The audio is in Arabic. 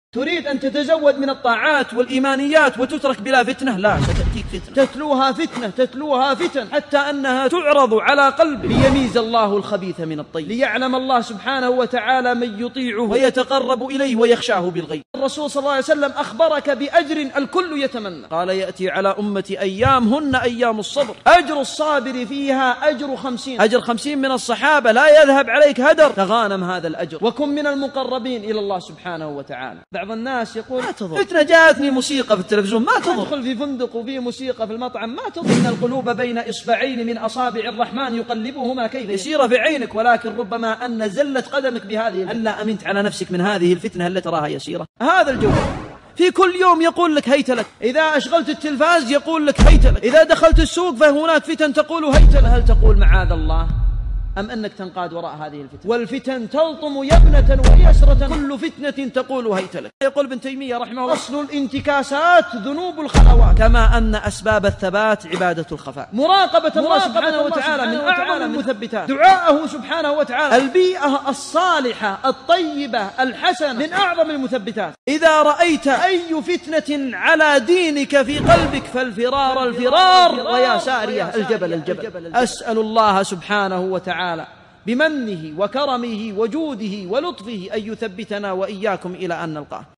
تريد أن تتزود من الطاعات والإيمانيات وتترك بلا فتنة؟ لا، ستأتيك فتنة تتلوها فتن حتى أنها تعرض على قلبك ليميز الله الخبيث من الطيب، ليعلم الله سبحانه وتعالى من يطيعه ويتقرب إليه ويخشاه بالغيب. الرسول صلى الله عليه وسلم أخبرك بأجر الكل يتمنى، قال: يأتي على أمتي أيام هن أيام الصبر، أجر الصابر فيها أجر 50. أجر 50 من الصحابة لا يذهب عليك هدر، تغانم هذا الأجر وكن من المقربين إلى الله سبحانه وتعالى. بعض الناس يقول: ما تضر، فتنة جاءتني موسيقى في التلفزيون، ما تضر، ادخل في فندق وفي موسيقى في المطعم، ما تضر. إن القلوب بين إصبعين من أصابع الرحمن يقلبهما كيف يسير في عينك، ولكن ربما أن زلت قدمك بهذه. ألا أمنت على نفسك من هذه الفتنة التي تراها يسيرة. هذا الجو في كل يوم يقول لك هيت لك، إذا أشغلت التلفاز يقول لك هيت لك، إذا دخلت السوق فهناك فتن تقول هيت لك. هل تقول معاذ الله أم أنك تنقاد وراء هذه الفتن؟ والفتن تلطم يمنة ويسرة، كل فتنة تقول هيت لك. يقول ابن تيمية رحمه الله: أصل الانتكاسات ذنوب الخلوات، كما أن أسباب الثبات عبادة الخفاء. مراقبة الله سبحانه وتعالى من أعظم المثبتات، دعاءه سبحانه وتعالى، البيئة الصالحة الطيبة الحسنة من أعظم المثبتات. إذا رأيت أي فتنة على دينك في قلبك فالفرار الفرار، ويا سارية الجبل. أسأل الله سبحانه وتعالى بمنه وكرمه وجوده ولطفه أن يثبتنا وإياكم إلى أن نلقاه.